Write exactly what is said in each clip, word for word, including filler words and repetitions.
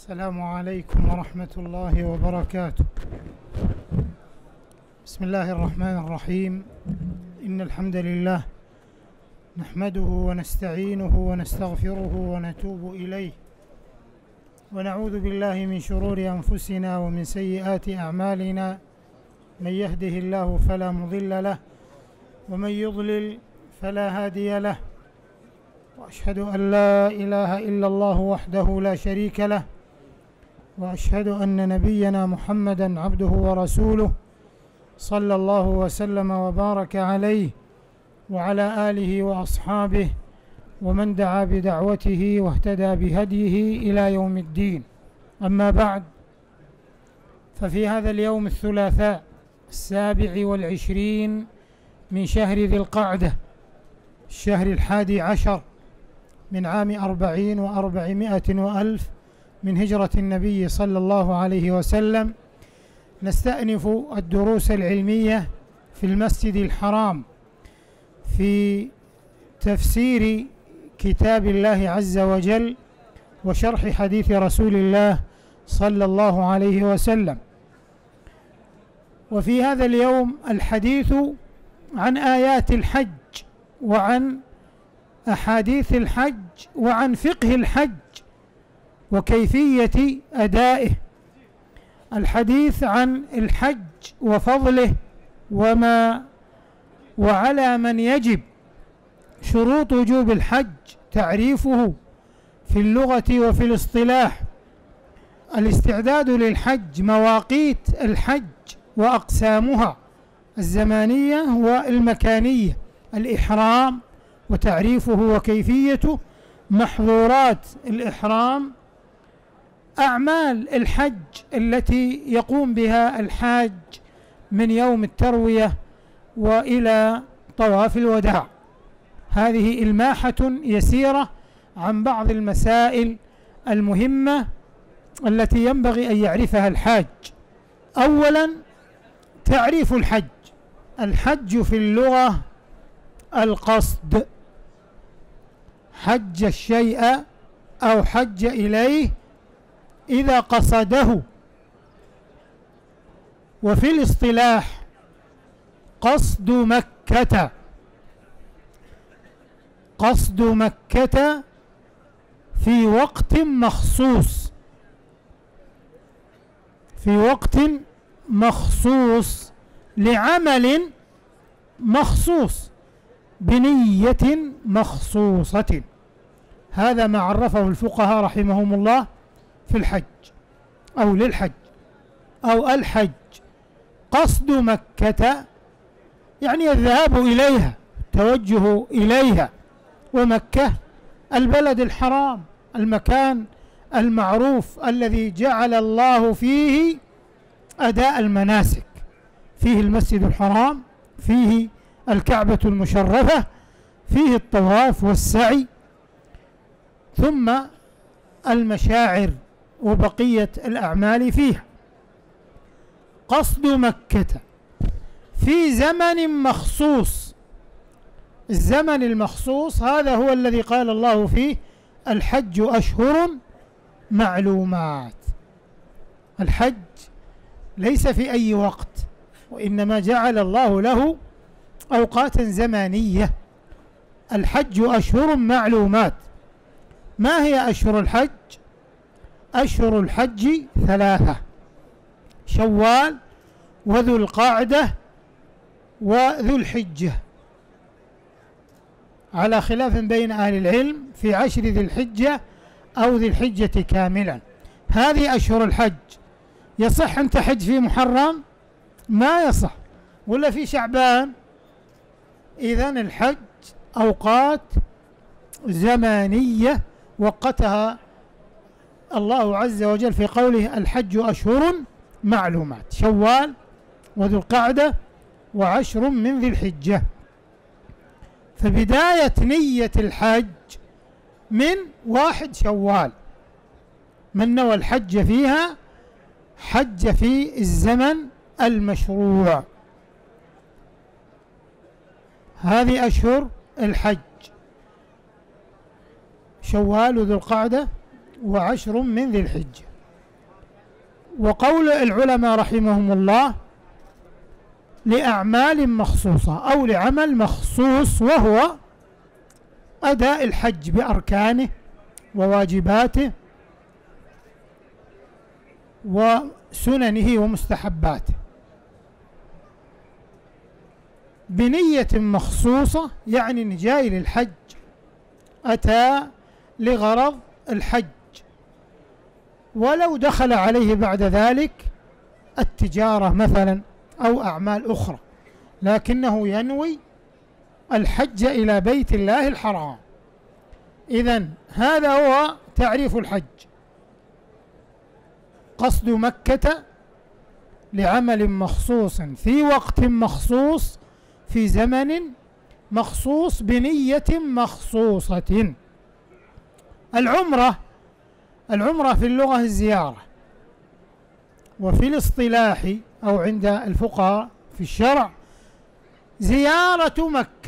السلام عليكم ورحمة الله وبركاته. بسم الله الرحمن الرحيم. إن الحمد لله نحمده ونستعينه ونستغفره ونتوب إليه، ونعوذ بالله من شرور أنفسنا ومن سيئات أعمالنا. من يهده الله فلا مضل له، ومن يضلل فلا هادي له، وأشهد أن لا إله إلا الله وحده لا شريك له، وأشهد أن نبينا محمدا عبده ورسوله صلى الله وسلم وبارك عليه وعلى آله وأصحابه ومن دعا بدعوته واهتدى بهديه إلى يوم الدين. أما بعد، ففي هذا اليوم الثلاثاء السابع والعشرين من شهر ذي القعدة، الشهر الحادي عشر من عام أربعين وأربعمائة وألف من هجرة النبي صلى الله عليه وسلم، نستأنف الدروس العلمية في المسجد الحرام في تفسير كتاب الله عز وجل وشرح حديث رسول الله صلى الله عليه وسلم. وفي هذا اليوم الحديث عن آيات الحج وعن أحاديث الحج وعن فقه الحج وكيفية أدائه. الحديث عن الحج وفضله وما وعلى من يجب، شروط وجوب الحج، تعريفه في اللغة وفي الاصطلاح، الاستعداد للحج، مواقيت الحج وأقسامها الزمانية والمكانية، الإحرام وتعريفه وكيفيته، محظورات الإحرام، أعمال الحج التي يقوم بها الحاج من يوم التروية وإلى طواف الوداع. هذه إلماحة يسيرة عن بعض المسائل المهمة التي ينبغي أن يعرفها الحاج. أولا، تعريف الحج. الحج في اللغة القصد، حج الشيء أو حج إليه إذا قصده. وفي الاصطلاح قصد مكة، قصد مكة في وقت مخصوص، في وقت مخصوص لعمل مخصوص بنية مخصوصة. هذا ما عرفه الفقهاء رحمهم الله في الحج أو للحج أو الحج. قصد مكة يعني الذهاب إليها، التوجه إليها، ومكة البلد الحرام، المكان المعروف الذي جعل الله فيه أداء المناسك، فيه المسجد الحرام، فيه الكعبة المشرفة، فيه الطواف والسعي، ثم المشاعر وبقية الأعمال فيها. قصد مكة في زمن مخصوص، الزمن المخصوص هذا هو الذي قال الله فيه الحج أشهر معلومات. الحج ليس في أي وقت، وإنما جعل الله له أوقاتا زمانية. الحج أشهر معلومات. ما هي أشهر الحج؟ أشهر الحج ثلاثة: شوال وذو القعدة وذو الحجة، على خلاف بين أهل العلم في عشر ذي الحجة أو ذي الحجة كاملا. هذه أشهر الحج. يصح أن تحج في محرم؟ ما يصح. ولا في شعبان؟ إذن الحج أوقات زمانية وقتها الله عز وجل في قوله الحج أشهر معلومات: شوال وذو القعدة وعشر من ذي الحجة. فبداية نية الحج من واحد شوال، من نوى الحج فيها حج في الزمن المشروع. هذه أشهر الحج: شوال وذو القعدة وعشر من ذي الحجة. وقول العلماء رحمهم الله لأعمال مخصوصة أو لعمل مخصوص، وهو أداء الحج بأركانه وواجباته وسننه ومستحباته بنية مخصوصة، يعني إن جاي للحج، أتى لغرض الحج، ولو دخل عليه بعد ذلك التجارة مثلا أو أعمال أخرى، لكنه ينوي الحج إلى بيت الله الحرام. إذن هذا هو تعريف الحج: قصد مكة لعمل مخصوص في وقت مخصوص في زمن مخصوص بنية مخصوصة. العمرة العمرة في اللغة الزيارة، وفي الاصطلاح أو عند الفقهاء في الشرع زيارة مكة،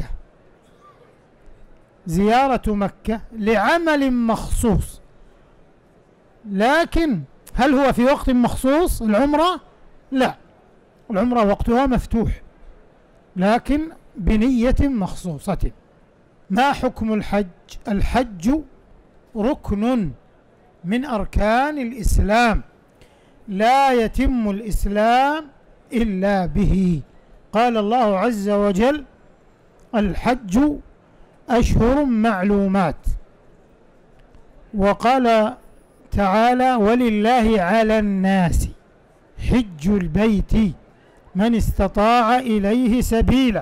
زيارة مكة لعمل مخصوص. لكن هل هو في وقت مخصوص العمرة؟ لا، العمرة وقتها مفتوح، لكن بنية مخصوصة. ما حكم الحج؟ الحج ركن من أركان الإسلام، لا يتم الإسلام إلا به. قال الله عز وجل: الحج أشهر معلومات. وقال تعالى: ولله على الناس حج البيت من استطاع إليه سبيلا.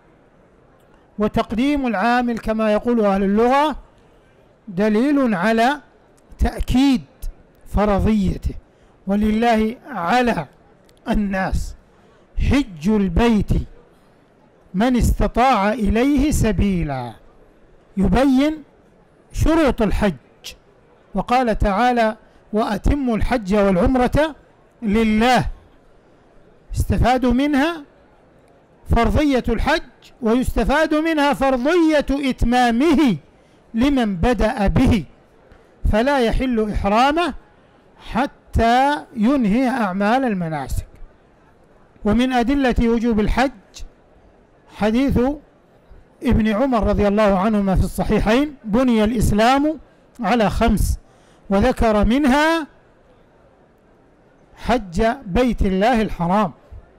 وتقديم العامل كما يقول أهل اللغة دليل على تأكيد فرضيته. ولله على الناس حج البيت من استطاع إليه سبيلا، يبين شروط الحج. وقال تعالى: وأتموا الحج والعمرة لله. استفادوا منها فرضية الحج، ويستفاد منها فرضية إتمامه لمن بدأ به، فلا يحل إحرامه حتى ينهي أعمال المناسك. ومن أدلة وجوب الحج حديث ابن عمر رضي الله عنهما في الصحيحين: بني الإسلام على خمس، وذكر منها حج بيت الله الحرام.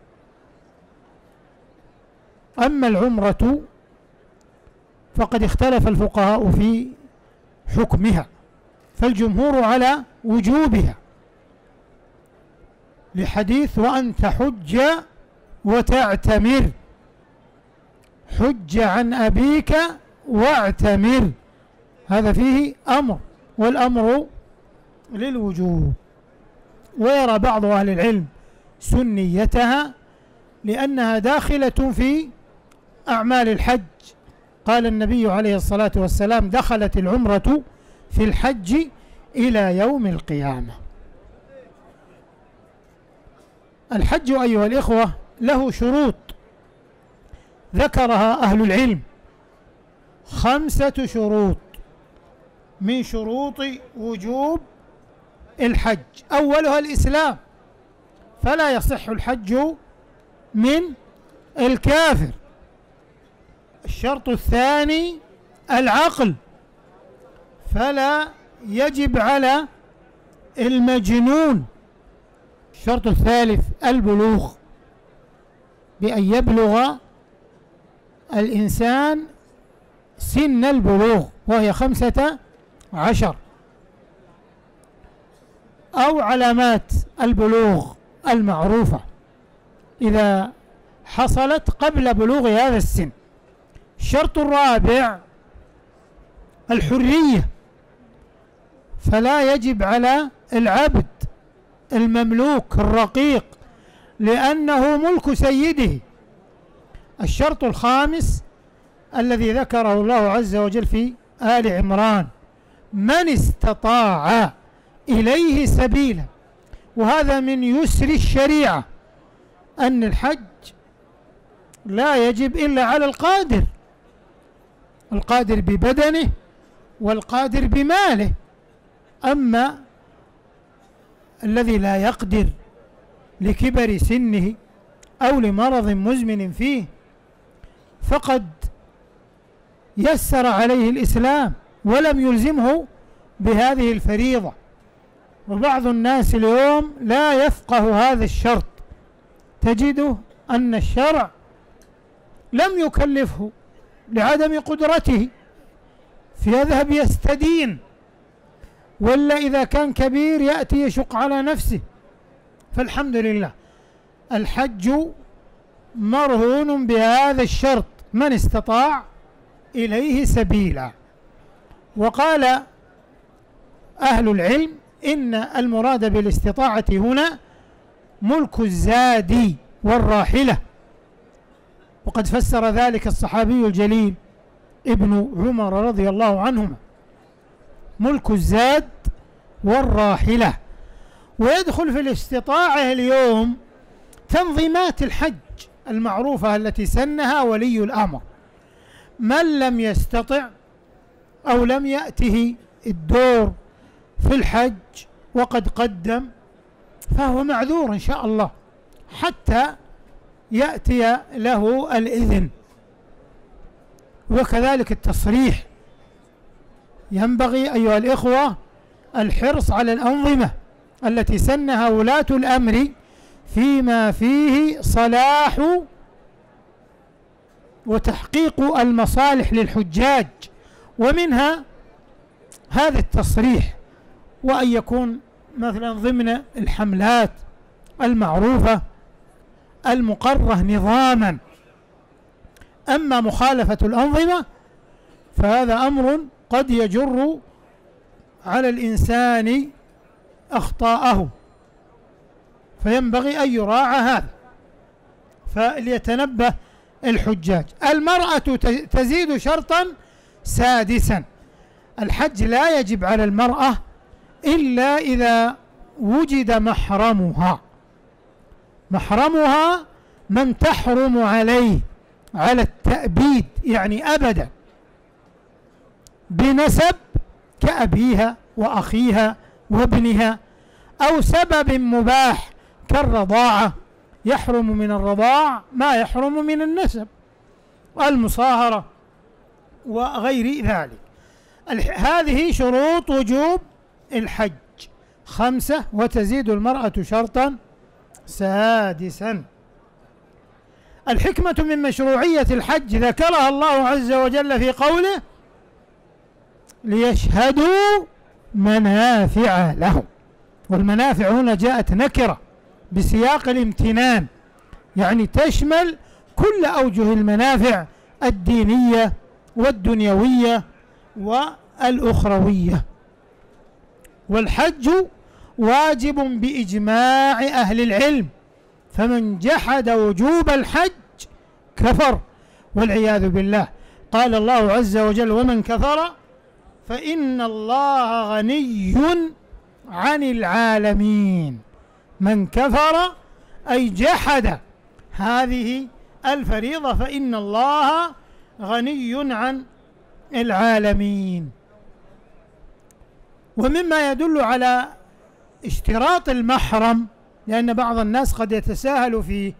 أما العمرة فقد اختلف الفقهاء في حكمها، فالجمهور على وجوبها لحديث: وأن تحج وتعتمر، حج عن أبيك واعتمر. هذا فيه أمر، والأمر للوجوب. ويرى بعض أهل العلم سنيتها لأنها داخلة في أعمال الحج. قال النبي عليه الصلاة والسلام: دخلت العمرة في الحج إلى يوم القيامة. الحج أيها الإخوة له شروط ذكرها أهل العلم، خمسة شروط من شروط وجوب الحج. أولها الإسلام، فلا يصح الحج من الكافر. الشرط الثاني العقل، فلا يجب على المجنون. الشرط الثالث البلوغ، بأن يبلغ الإنسان سن البلوغ وهي خمسة عشر، أو علامات البلوغ المعروفة إذا حصلت قبل بلوغ هذا السن. الشرط الرابع الحرية، فلا يجب على العبد المملوك الرقيق لأنه ملك سيده. الشرط الخامس الذي ذكره الله عز وجل في آل عمران: من استطاع إليه سبيلا. وهذا من يسر الشريعة، أن الحج لا يجب إلا على القادر، القادر ببدنه والقادر بماله. أما الذي لا يقدر لكبر سنه أو لمرض مزمن فيه فقد يسر عليه الإسلام ولم يلزمه بهذه الفريضة. وبعض الناس اليوم لا يفقه هذا الشرط، تجده أن الشرع لم يكلفه لعدم قدرته فيذهب يستدين، ولا إذا كان كبير يأتي يشق على نفسه. فالحمد لله الحج مرهون بهذا الشرط: من استطاع إليه سبيلا. وقال أهل العلم إن المراد بالاستطاعة هنا ملك الزاد والراحلة، وقد فسر ذلك الصحابي الجليل ابن عمر رضي الله عنهما، ملك الزاد والراحلة. ويدخل في الاستطاعة اليوم تنظيمات الحج المعروفة التي سنها ولي الأمر. من لم يستطع أو لم يأته الدور في الحج وقد قدم فهو معذور إن شاء الله حتى يأتي له الإذن. وكذلك التصريح، ينبغي أيها الإخوة الحرص على الأنظمة التي سنها ولاة الأمر فيما فيه صلاح وتحقيق المصالح للحجاج، ومنها هذا التصريح، وأن يكون مثلا ضمن الحملات المعروفة المقرة نظاما. أما مخالفة الأنظمة فهذا أمر قد يجر على الإنسان أخطاءه، فينبغي أن يراعى هذا، فليتنبه الحجاج. المرأة تزيد شرطا سادسا: الحج لا يجب على المرأة إلا إذا وجد محرمها. محرمها من تحرم عليه على التأبيد، يعني أبدا، بنسب كأبيها وأخيها وابنها، أو سبب مباح كالرضاعة، يحرم من الرضاع ما يحرم من النسب، المصاهرة وغير ذلك. هذه شروط وجوب الحج خمسة، وتزيد المرأة شرطا سادسا. الحكمة من مشروعية الحج ذكرها الله عز وجل في قوله: ليشهدوا منافع لهم. والمنافع هنا جاءت نكرة بسياق الامتنان، يعني تشمل كل أوجه المنافع الدينية والدنيوية والأخروية. والحج واجب بإجماع أهل العلم، فمن جحد وجوب الحج كفر والعياذ بالله. قال الله عز وجل: ومن كفر فإن الله غني عن العالمين. من كفر أي جحد هذه الفريضة فإن الله غني عن العالمين. ومما يدل على اشتراط المحرم، لأن بعض الناس قد يتساهل فيه،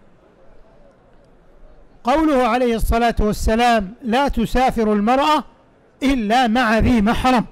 قوله عليه الصلاة والسلام: لا تسافر المرأة إلا مع ذي محرم.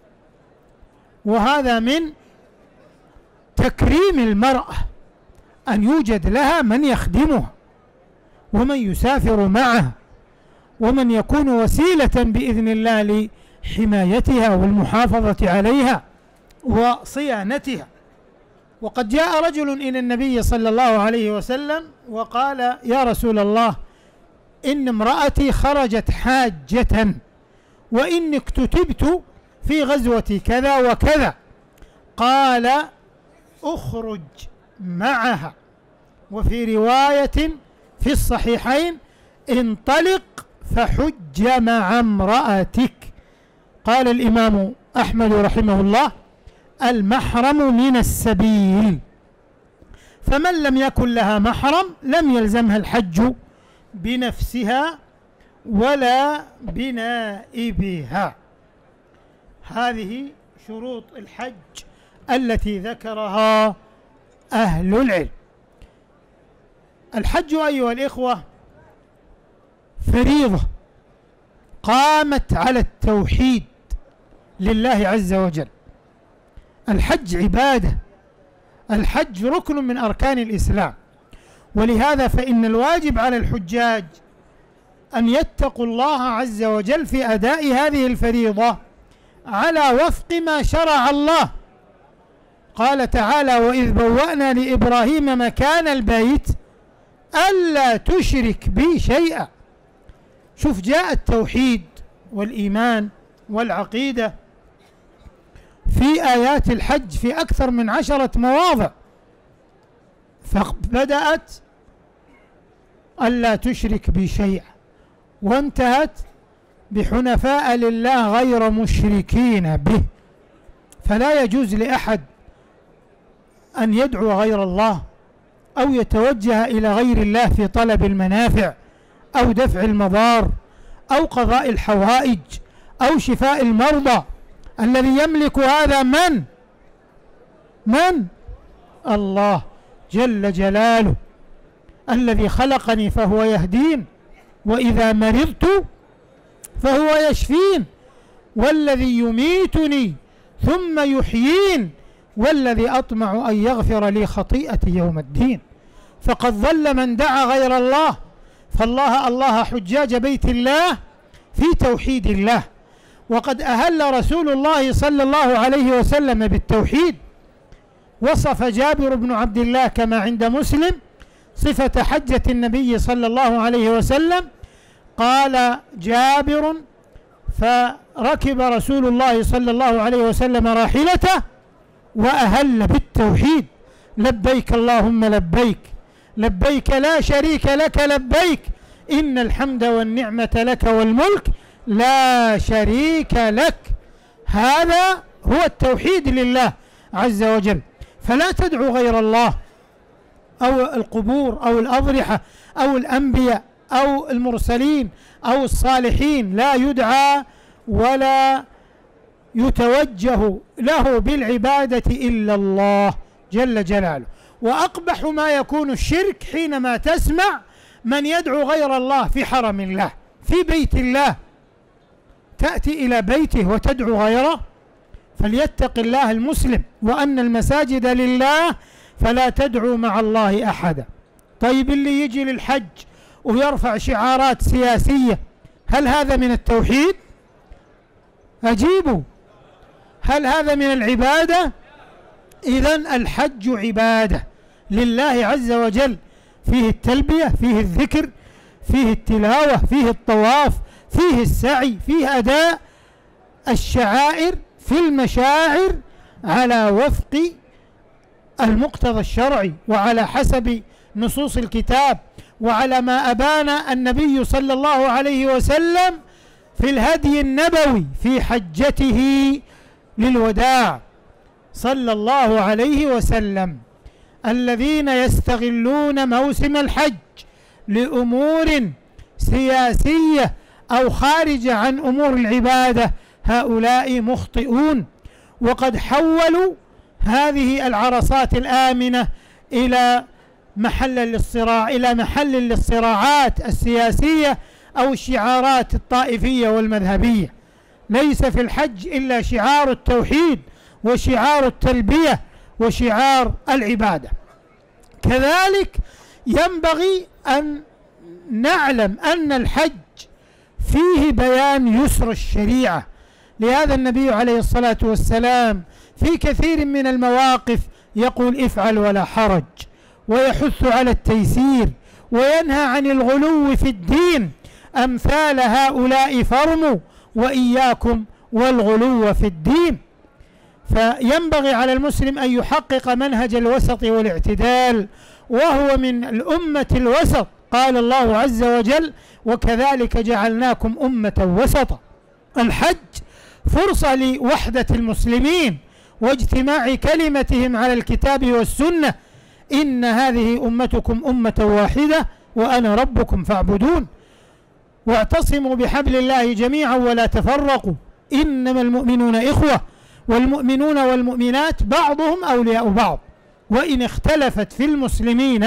وهذا من تكريم المرأة أن يوجد لها من يخدمها ومن يسافر معها ومن يكون وسيلة بإذن الله لحمايتها والمحافظة عليها وصيانتها. وقد جاء رجل إلى النبي صلى الله عليه وسلم وقال: يا رسول الله، إن امرأتي خرجت حاجة وإني اكتتبت في غزوة كذا وكذا. قال: اخرج معها. وفي رواية في الصحيحين: انطلق فحج مع امرأتك. قال الإمام أحمد رحمه الله: المحرم من السبيل، فمن لم يكن لها محرم لم يلزمها الحج بنفسها ولا بنائبها. هذه شروط الحج التي ذكرها أهل العلم. الحج أيها الإخوة فريضة قامت على التوحيد لله عز وجل. الحج عبادة، الحج ركن من أركان الإسلام، ولهذا فإن الواجب على الحجاج أن يتقوا الله عز وجل في أداء هذه الفريضة على وفق ما شرع الله. قال تعالى: وإذ بوأنا لإبراهيم مكان البيت ألا تشرك بي شيئا. شوف، جاء التوحيد والإيمان والعقيدة في آيات الحج في أكثر من عشرة مواضع، فبدأت ألا تشرك بي شيئا وانتهت بحنفاء لله غير مشركين به. فلا يجوز لأحد أن يدعو غير الله أو يتوجه إلى غير الله في طلب المنافع أو دفع المضار أو قضاء الحوائج أو شفاء المرضى. الذي يملك هذا من؟ من؟ الله جل جلاله، الذي خلقني فهو يهدين، وإذا مرضت فهو يشفين، والذي يميتني ثم يحيين، والذي أطمع أن يغفر لي خطيئتي يوم الدين. فقد ضل من دعا غير الله. فالله الله حجاج بيت الله في توحيد الله. وقد أهل رسول الله صلى الله عليه وسلم بالتوحيد. وصف جابر بن عبد الله كما عند مسلم صفة حجة النبي صلى الله عليه وسلم. قال جابر: فركب رسول الله صلى الله عليه وسلم راحلته وأهل بالتوحيد: لبيك اللهم لبيك، لبيك لا شريك لك لبيك، إن الحمد والنعمة لك والملك لا شريك لك. هذا هو التوحيد لله عز وجل. فلا تدعو غير الله أو القبور أو الأضرحة أو الأنبياء أو المرسلين أو الصالحين، لا يدعى ولا يتوجه له بالعبادة إلا الله جل جلاله. وأقبح ما يكون الشرك حينما تسمع من يدعو غير الله في حرم الله، في بيت الله، تأتي إلى بيته وتدعو غيره. فليتق الله المسلم، وأن المساجد لله فلا تدعو مع الله أحدا. طيب، اللي يجي للحج ويرفع شعارات سياسية، هل هذا من التوحيد؟ أجيبوا، هل هذا من العبادة؟ إذن الحج عبادة لله عز وجل، فيه التلبية، فيه الذكر، فيه التلاوة، فيه الطواف، فيه السعي، فيه أداء الشعائر في المشاعر على وفق المقتضى الشرعي وعلى حسب نصوص الكتاب وعلى ما أبان النبي صلى الله عليه وسلم في الهدي النبوي في حجته للوداع صلى الله عليه وسلم. الذين يستغلون موسم الحج لأمور سياسية أو خارجة عن أمور العبادة هؤلاء مخطئون، وقد حولوا هذه العرصات الآمنة إلى محل للصراع إلى محل للصراعات السياسية أو الشعارات الطائفية والمذهبية. ليس في الحج إلا شعار التوحيد وشعار التلبية وشعار العبادة. كذلك ينبغي أن نعلم أن الحج فيه بيان يسر الشريعة. لهذا النبي عليه الصلاة والسلام في كثير من المواقف يقول: افعل ولا حرج، ويحث على التيسير وينهى عن الغلو في الدين. أمثال هؤلاء فرموا وإياكم والغلو في الدين. فينبغي على المسلم أن يحقق منهج الوسط والاعتدال، وهو من الأمة الوسط. قال الله عز وجل: وكذلك جعلناكم أمة وسطا. الحج فرصة لوحدة المسلمين واجتماع كلمتهم على الكتاب والسنة. إن هذه أمتكم أمة واحدة وأنا ربكم فاعبدون، واعتصموا بحبل الله جميعا ولا تفرقوا، إنما المؤمنون إخوة، والمؤمنون والمؤمنات بعضهم أولياء بعض، وإن اختلفت في المسلمين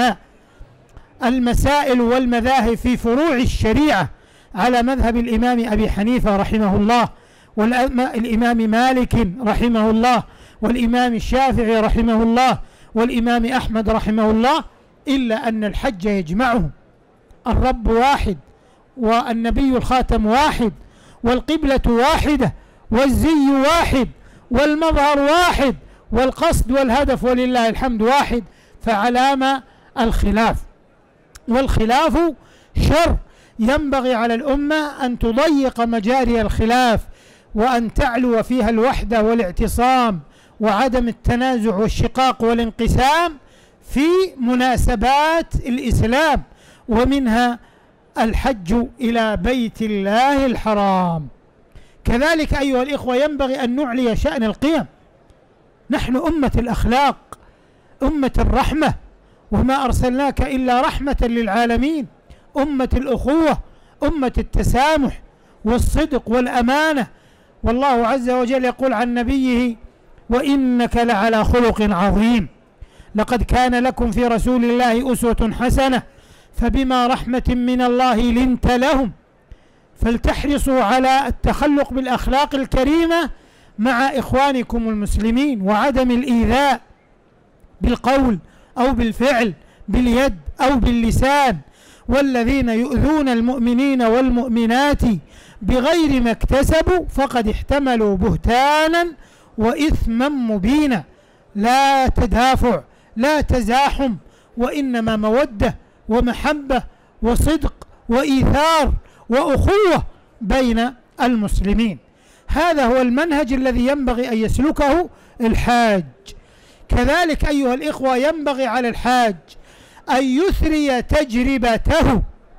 المسائل والمذاهب في فروع الشريعة على مذهب الإمام أبي حنيفة رحمه الله، والإمام مالك رحمه الله، والإمام الشافعي رحمه الله، والإمام أحمد رحمه الله، إلا أن الحج يجمعهم. الرب واحد، والنبي الخاتم واحد، والقبلة واحدة، والزي واحد، والمظهر واحد، والقصد والهدف ولله الحمد واحد، فعلام الخلاف؟ والخلاف شر، ينبغي على الأمة أن تضيق مجاري الخلاف، وأن تعلو فيها الوحدة والاعتصام وعدم التنازع والشقاق والانقسام في مناسبات الإسلام، ومنها الحج إلى بيت الله الحرام. كذلك أيها الإخوة ينبغي أن نعلي شأن القيم. نحن أمة الأخلاق، أمة الرحمة، وما أرسلناك إلا رحمة للعالمين، أمة الأخوة، أمة التسامح والصدق والأمانة. والله عز وجل يقول عن نبيه: وإنك لعلى خلق عظيم، لقد كان لكم في رسول الله أسوة حسنة، فبما رحمة من الله لنت لهم. فلتحرصوا على التخلق بالأخلاق الكريمة مع إخوانكم المسلمين، وعدم الإيذاء بالقول أو بالفعل، باليد أو باللسان. والذين يؤذون المؤمنين والمؤمنات بغير ما اكتسبوا فقد احتملوا بهتانا وإثما مبينا. لا تدافع، لا تزاحم، وإنما مودة ومحبة وصدق وإيثار وأخوة بين المسلمين. هذا هو المنهج الذي ينبغي أن يسلكه الحاج. كذلك أيها الإخوة ينبغي على الحاج أن يثري تجربته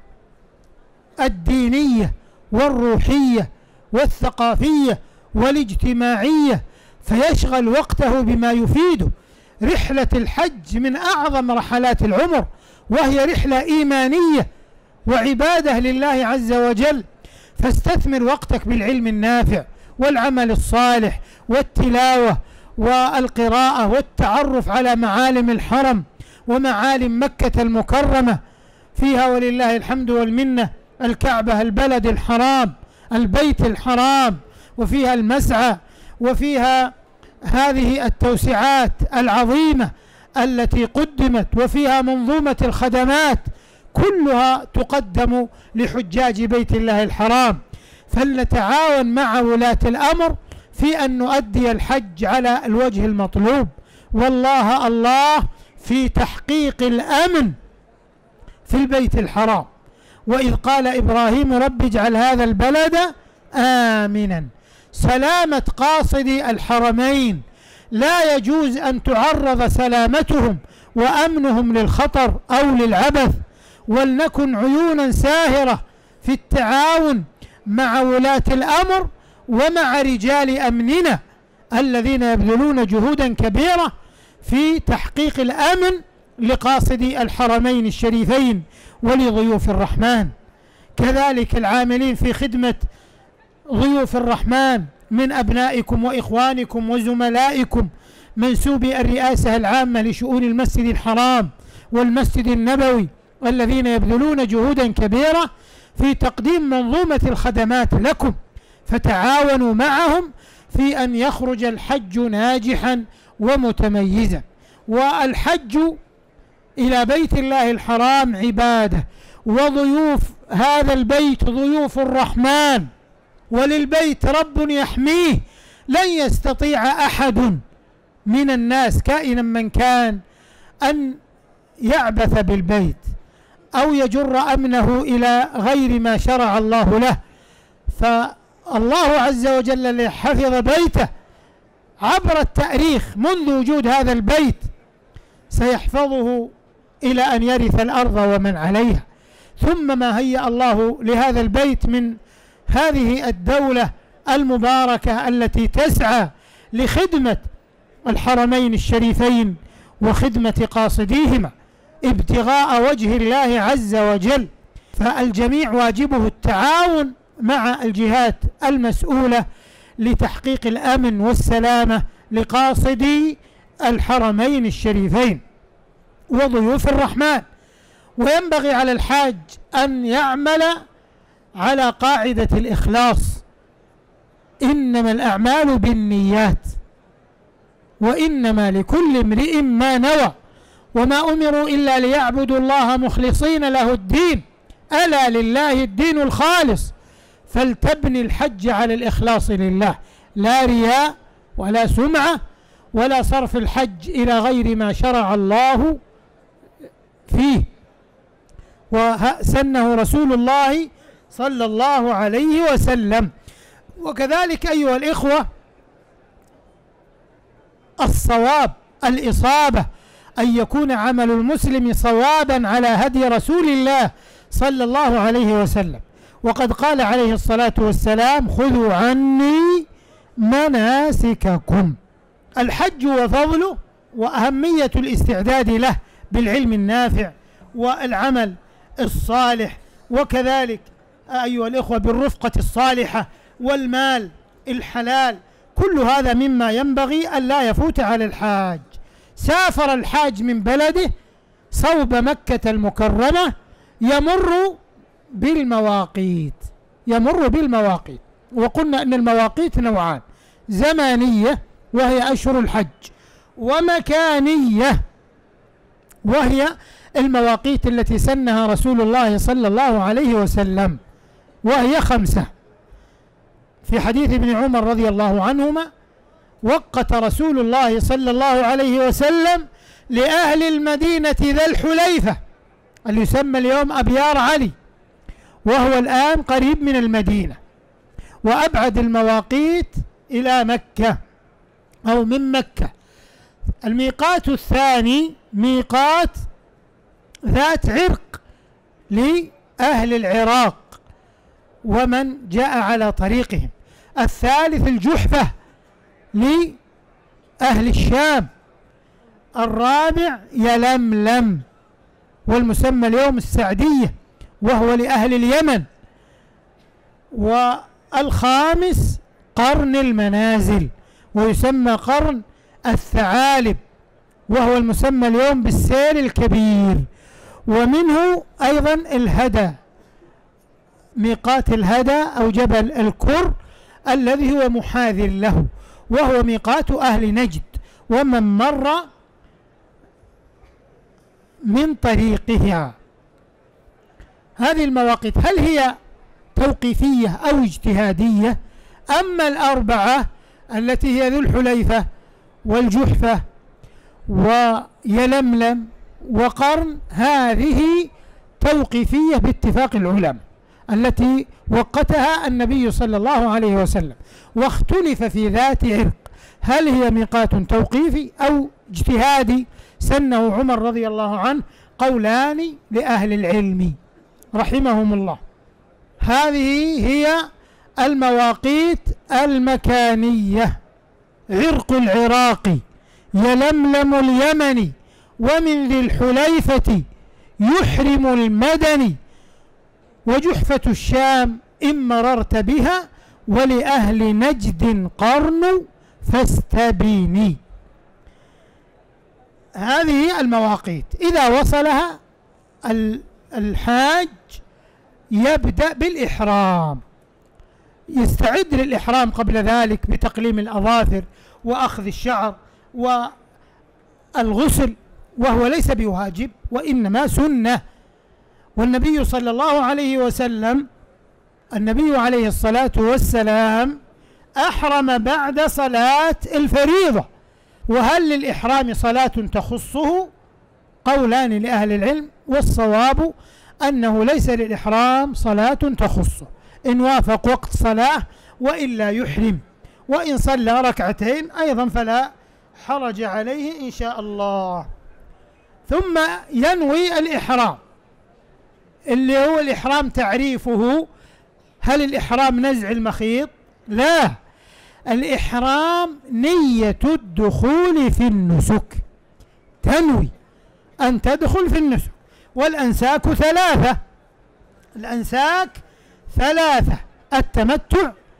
الدينية والروحية والثقافية والاجتماعية، فيشغل وقته بما يفيده. رحلة الحج من أعظم رحلات العمر، وهي رحلة إيمانية وعبادة لله عز وجل، فاستثمر وقتك بالعلم النافع والعمل الصالح والتلاوة والقراءة والتعرف على معالم الحرم ومعالم مكة المكرمة، فيها ولله الحمد والمنة الكعبة، البلد الحرام، البيت الحرام، وفيها المسعى، وفيها هذه التوسعات العظيمة التي قدمت، وفيها منظومة الخدمات كلها تقدم لحجاج بيت الله الحرام. فلنتعاون مع ولاة الأمر في أن نؤدي الحج على الوجه المطلوب. والله الله في تحقيق الأمن في البيت الحرام. وإذ قال إبراهيم: رب اجعل هذا البلد آمنا. سلامة قاصدي الحرمين لا يجوز أن تعرض سلامتهم وأمنهم للخطر أو للعبث. ولنكن عيونا ساهرة في التعاون مع ولاة الأمر ومع رجال أمننا الذين يبذلون جهودا كبيرة في تحقيق الأمن لقاصدي الحرمين الشريفين ولضيوف الرحمن. كذلك العاملين في خدمة ضيوف الرحمن من أبنائكم وإخوانكم وزملائكم منسوبي الرئاسة العامة لشؤون المسجد الحرام والمسجد النبوي، والذين يبذلون جهودا كبيرة في تقديم منظومة الخدمات لكم، فتعاونوا معهم في أن يخرج الحج ناجحا ومتميزا. والحج إلى بيت الله الحرام عبادة، وضيوف هذا البيت ضيوف الرحمن، وللبيت رب يحميه. لن يستطيع أحد من الناس كائنا من كان أن يعبث بالبيت أو يجر أمنه إلى غير ما شرع الله له. فالله عز وجل الذي حفظ بيته عبر التاريخ منذ وجود هذا البيت سيحفظه إلى أن يرث الأرض ومن عليها. ثم ما هيأ الله لهذا البيت من هذه الدولة المباركة التي تسعى لخدمة الحرمين الشريفين وخدمة قاصديهما ابتغاء وجه الله عز وجل. فالجميع واجبه التعاون مع الجهات المسؤولة لتحقيق الأمن والسلامة لقاصدي الحرمين الشريفين وضيوف الرحمن. وينبغي على الحاج أن يعمل على قاعدة الإخلاص، إنما الأعمال بالنيات وإنما لكل امرئ ما نوى وما أمروا إلا ليعبدوا الله مخلصين له الدين ألا لله الدين الخالص. فلتبني الحج على الإخلاص لله، لا رياء ولا سمعة ولا صرف الحج إلى غير ما شرع الله فيه وسنه رسول الله صلى الله عليه وسلم. وكذلك أيها الإخوة الصواب، الإصابة، أن يكون عمل المسلم صوابا على هدي رسول الله صلى الله عليه وسلم. وقد قال عليه الصلاة والسلام: خذوا عني مناسككم. الحج وفضله وأهمية الاستعداد له بالعلم النافع والعمل الصالح، وكذلك أيها الإخوة بالرفقة الصالحة والمال الحلال، كل هذا مما ينبغي أن لا يفوت على الحاج. سافر الحاج من بلده صوب مكة المكرمة يمر بالمواقيت يمر بالمواقيت وقلنا أن المواقيت نوعان: زمانية وهي أشهر الحج، ومكانية وهي المواقيت التي سنها رسول الله صلى الله عليه وسلم، وهي خمسة. في حديث ابن عمر رضي الله عنهما: وقت رسول الله صلى الله عليه وسلم لأهل المدينة ذا الحليفة اللي يسمى اليوم أبيار علي، وهو الآن قريب من المدينة، وأبعد المواقيت إلى مكة أو من مكة. الميقات الثاني ميقات ذات عرق لأهل العراق ومن جاء على طريقهم. الثالث الجحفة لأهل الشام. الرابع يلملم والمسمى اليوم السعدية وهو لأهل اليمن. والخامس قرن المنازل ويسمى قرن الثعالب وهو المسمى اليوم بالسير الكبير. ومنه أيضا الهدى، ميقات الهدى أو جبل الكر الذي هو محاذ له، وهو ميقات أهل نجد ومن مر من طريقها. هذه المواقيت هل هي توقيفية أو اجتهادية؟ أما الأربعة التي هي ذو الحليفة والجحفة ويلملم وقرن، هذه توقيفية باتفاق العلماء التي وقتها النبي صلى الله عليه وسلم. واختلف في ذات عرق هل هي ميقات توقيفي أو اجتهادي سنه عمر رضي الله عنه، قولان لأهل العلم رحمهم الله. هذه هي المواقيت المكانية: عرق العراق، يلملم اليمني، ومن ذي الحليفة يحرم المدني، وجحفة الشام إن مررت بها، ولأهل نجد قرن فاستبيني. هذه المواقيت إذا وصلها الحاج يبدأ بالإحرام، يستعد للإحرام قبل ذلك بتقليم الأظافر وأخذ الشعر والغسل، وهو ليس بواجب وإنما سنة. والنبي صلى الله عليه وسلم النبي عليه الصلاة والسلام أحرم بعد صلاة الفريضة. وهل للإحرام صلاة تخصه؟ قولان لأهل العلم، والصواب أنه ليس للإحرام صلاة تخصه إن وافق وقت صلاة وإلا يحرم، وإن صلى ركعتين أيضا فلا حرج عليه إن شاء الله. ثم ينوي الإحرام اللي هو الإحرام تعريفه: هل الإحرام نزع المخيط؟ لا، الإحرام نية الدخول في النسك، تنوي أن تدخل في النسك. والأنساك ثلاثة الأنساك ثلاثة التمتع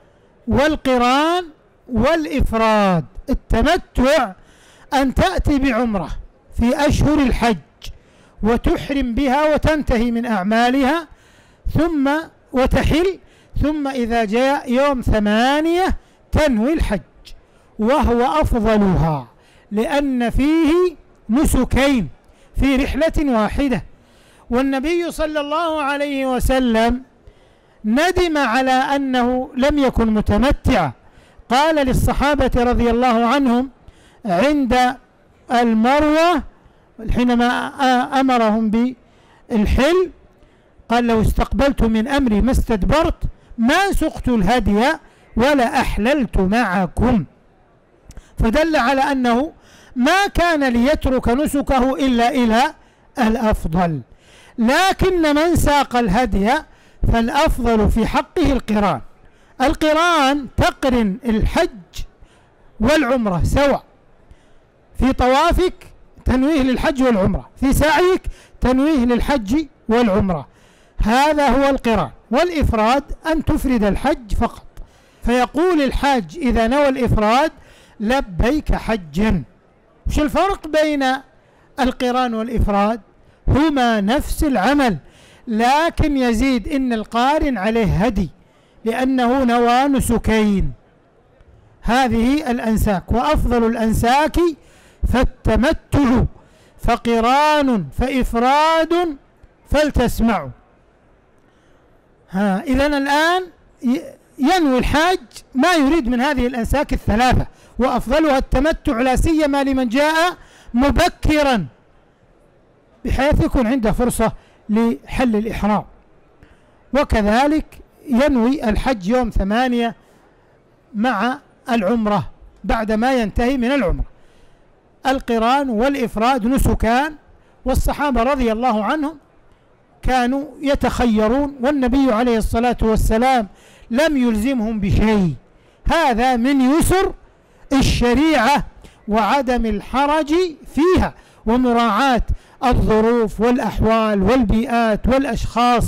والقران والإفراد. التمتع أن تأتي بعمرة في أشهر الحج وتحرم بها وتنتهي من أعمالها ثم وتحل، ثم إذا جاء يوم ثمانية تنوي الحج، وهو أفضلها لأن فيه نسكين في رحلة واحدة. والنبي صلى الله عليه وسلم ندم على أنه لم يكن متمتعا، قال للصحابة رضي الله عنهم عند المروة حينما أمرهم بالحل، قال لو استقبلت من أمري ما استدبرت ما سقت الهدي ولا أحللت معكم، فدل على أنه ما كان ليترك نسكه إلا إلى الأفضل. لكن من ساق الهدي فالأفضل في حقه القران. القران تقرن الحج والعمرة سوا، في طوافك تنويه للحج والعمرة، في سعيك تنويه للحج والعمرة، هذا هو القران. والإفراد أن تفرد الحج فقط، فيقول الحاج إذا نوى الإفراد لبيك حجا. وش الفرق بين القران والإفراد؟ هما نفس العمل، لكن يزيد إن القارن عليه هدي لأنه نوى نسكين. هذه الأنساك، وأفضل الأنساك فالتمتع، فقران فإفراد فلتسمعوا. ها إذن الآن ينوي الحاج ما يريد من هذه الأنساك الثلاثة، وأفضلها التمتع لا سيما لمن جاء مبكرا بحيث يكون عنده فرصة لحل الإحرام. وكذلك ينوي الحج يوم ثمانية مع العمرة بعد ما ينتهي من العمرة. القران والإفراد نسكان، والصحابة رضي الله عنهم كانوا يتخيرون، والنبي عليه الصلاة والسلام لم يلزمهم بشيء. هذا من يسر الشريعة وعدم الحرج فيها، ومراعاة الظروف والأحوال والبيئات والأشخاص،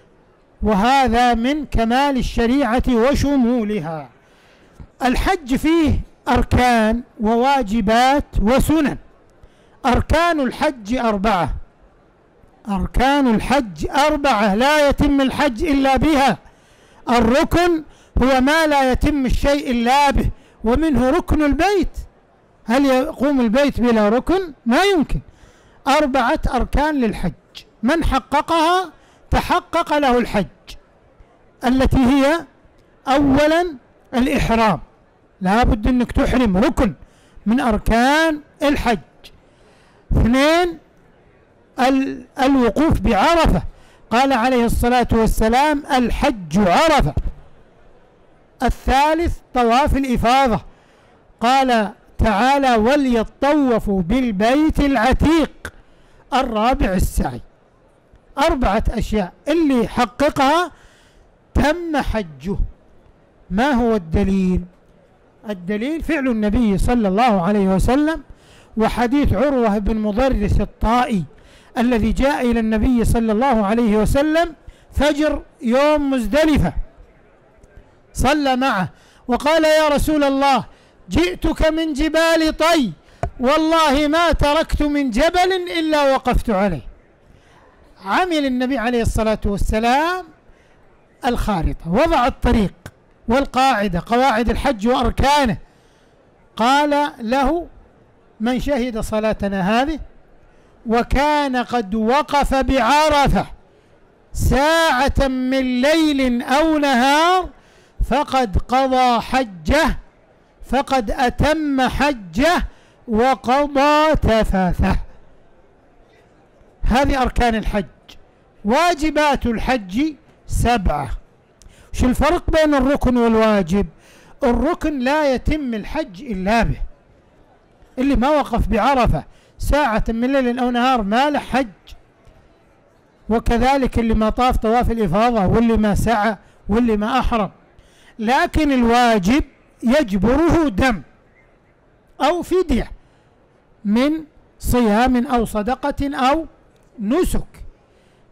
وهذا من كمال الشريعة وشمولها. الحج فيه أركان وواجبات وسنن. أركان الحج أربعة، أركان الحج أربعة لا يتم الحج إلا بها. الركن هو ما لا يتم الشيء إلا به، ومنه ركن البيت. هل يقوم البيت بلا ركن؟ ما يمكن. أربعة أركان للحج، من حققها تحقق له الحج، التي هي أولا الإحرام، لا بد أنك تحرم، ركن من أركان الحج. اثنين ال الوقوف بعرفة، قال عليه الصلاة والسلام الحج عرفة. الثالث طواف الإفاضة، قال تعالى وليطوفوا بالبيت العتيق. الرابع السعي. أربعة أشياء اللي حققها تم حجه. ما هو الدليل؟ الدليل فعل النبي صلى الله عليه وسلم، وحديث عروة بن مضرس الطائي الذي جاء إلى النبي صلى الله عليه وسلم فجر يوم مزدلفة، صلى معه وقال يا رسول الله جئتك من جبال طي، والله ما تركت من جبل إلا وقفت عليه. عمل النبي عليه الصلاة والسلام الخارطة، وضع الطريق والقاعدة، قواعد الحج وأركانه. قال له من شهد صلاتنا هذه وكان قد وقف بعرفة ساعة من ليل أو نهار فقد قضى حجه، فقد أتم حجه وقضى تفاثه. هذه أركان الحج. واجبات الحج سبعة. شو الفرق بين الركن والواجب؟ الركن لا يتم الحج إلا به، اللي ما وقف بعرفة ساعة من ليل أو نهار ما له حج، وكذلك اللي ما طاف طواف الإفاضة، واللي ما سعى، واللي ما أحرم. لكن الواجب يجبره دم أو فدية من صيام أو صدقة أو نسك،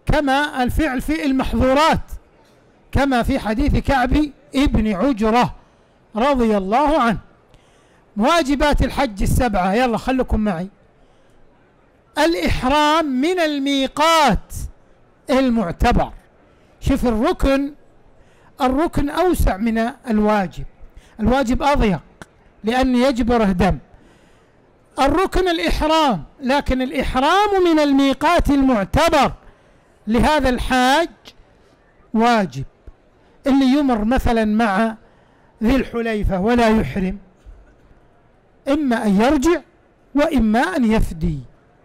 كما الفعل في المحظورات، كما في حديث كعب ابن عجرة رضي الله عنه. واجبات الحج السبعة، يلا خلكم معي. الإحرام من الميقات المعتبر. شوف الركن، الركن أوسع من الواجب، الواجب أضيق لأن يجبره دم. الركن الإحرام، لكن الإحرام من الميقات المعتبر لهذا الحاج واجب. اللي يمر مثلا مع ذي الحليفة ولا يحرم إما أن يرجع وإما أن يفدي.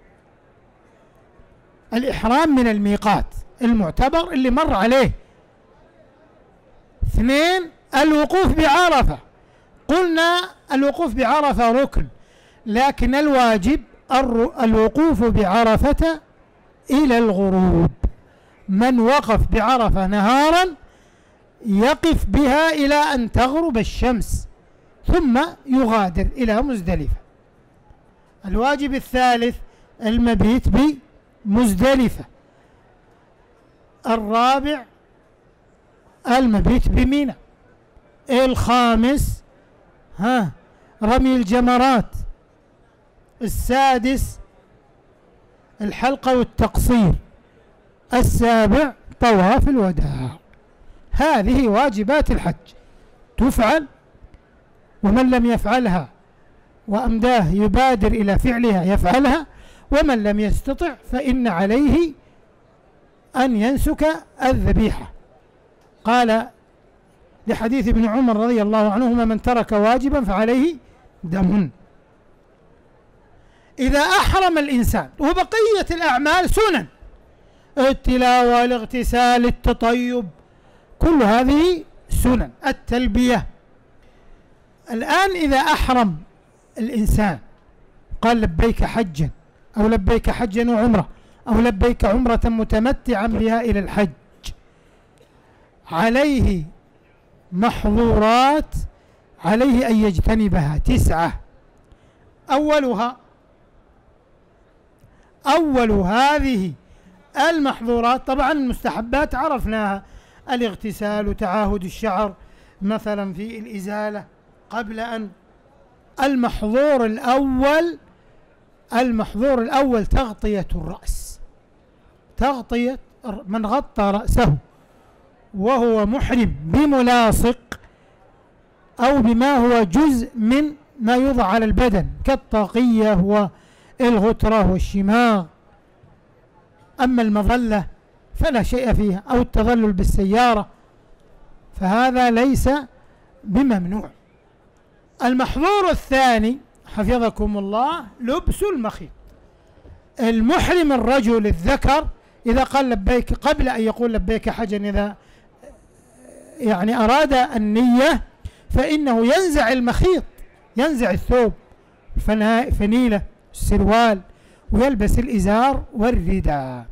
الإحرام من الميقات المعتبر اللي مر عليه. اثنين، الوقوف بعرفة. قلنا الوقوف بعرفة ركن، لكن الواجب الوقوف بعرفة إلى الغروب. من وقف بعرفة نهارا يقف بها إلى أن تغرب الشمس ثم يغادر إلى مزدلفة. الواجب الثالث المبيت بمزدلفة. الرابع المبيت بمنى. الخامس ها رمي الجمرات. السادس الحلقة والتقصير. السابع طواف الوداع. هذه واجبات الحج تفعل، ومن لم يفعلها وأمداه يبادر إلى فعلها يفعلها، ومن لم يستطع فإن عليه أن ينسك الذبيحة. قال لحديث ابن عمر رضي الله عنهما: من ترك واجبا فعليه دم. إذا أحرم الإنسان، وبقية الأعمال سنن، التلاوة، الاغتسال، التطيب، كل هذه سنن. التلبية. الآن إذا أحرم الإنسان قال لبيك حجا أو لبيك حجا وعمرة أو لبيك عمرة متمتعا بها إلى الحج، عليه محظورات عليه أن يجتنبها تسعة. أولها أول هذه المحظورات، طبعا المستحبات عرفناها: الاغتسال وتعاهد الشعر مثلا في الإزالة قبل أن. المحظور الأول المحظور الأول تغطية الرأس. تغطية من غطى رأسه وهو محرم بملاصق أو بما هو جزء من ما يوضع على البدن كالطاقية والغترة والشماغ. أما المظلة فلا شيء فيها، أو التظلل بالسيارة، فهذا ليس بممنوع. المحظور الثاني حفظكم الله لبس المخيط. المحرم الرجل الذكر إذا قال لبيك، قبل أن يقول لبيك حجا، إذا يعني أراد النية فإنه ينزع المخيط، ينزع الثوب، الفنيلة، السروال، ويلبس الإزار والرداء.